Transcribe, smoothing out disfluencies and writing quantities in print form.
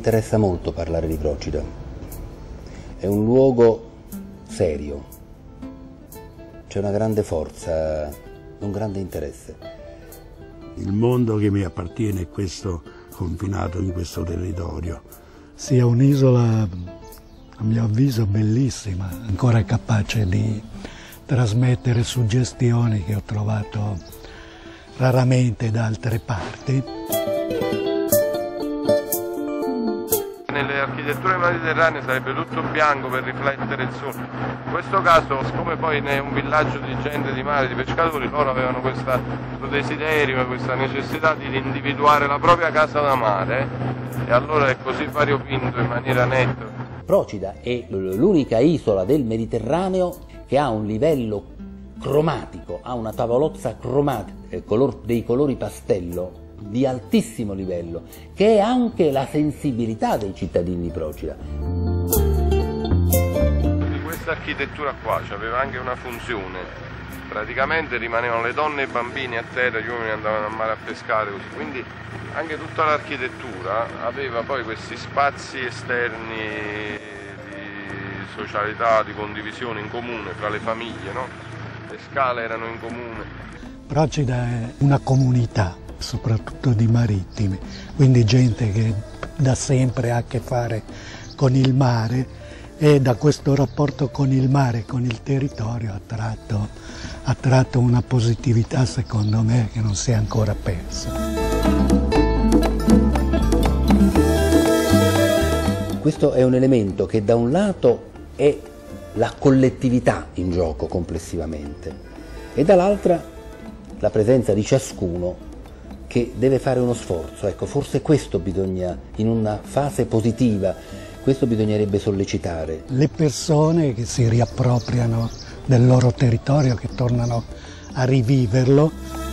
interessa molto parlare di Procida. È un luogo serio, c'è una grande forza, un grande interesse. Il mondo che mi appartiene è questo, confinato in questo territorio. Sia un'isola, a mio avviso, bellissima, ancora capace di trasmettere suggestioni che ho trovato raramente da altre parti. Nelle architetture mediterranee sarebbe tutto bianco per riflettere il sole. In questo caso, siccome poi è un villaggio di gente di mare, di pescatori, loro avevano questo desiderio, questa necessità di individuare la propria casa da mare, e allora è così variopinto in maniera netta. Procida è l'unica isola del Mediterraneo che ha un livello cromatico, ha una tavolozza cromatica, dei colori pastello di altissimo livello, che è anche la sensibilità dei cittadini di Procida. Di questa architettura qua aveva anche una funzione, praticamente rimanevano le donne e i bambini a terra, gli uomini andavano a mare a pescare, così. Quindi anche tutta l'architettura aveva poi questi spazi esterni di socialità, di condivisione in comune fra le famiglie, no? Le scale erano in comune. Procida è una comunità, soprattutto di marittimi, quindi gente che da sempre ha a che fare con il mare, e da questo rapporto con il mare e con il territorio ha tratto una positività, secondo me, che non si è ancora persa. Questo è un elemento che da un lato è la collettività in gioco complessivamente e dall'altra la presenza di ciascuno che deve fare uno sforzo. Ecco, forse questo bisogna, in una fase positiva, questo bisognerebbe sollecitare. Le persone che si riappropriano del loro territorio, che tornano a riviverlo.